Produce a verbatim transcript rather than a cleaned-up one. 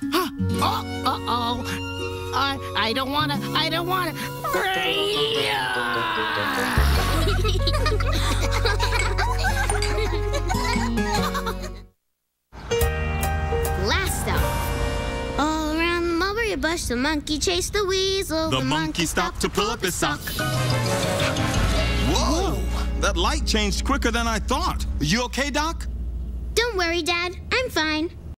Huh. Oh, uh-oh. I, I don't wanna, I don't wanna. Last stop. All around the mulberry bush, the monkey chased the weasel. The, the monkey stopped to pull up his sock. Whoa! That light changed quicker than I thought. You okay, Doc? Don't worry, Dad. I'm fine.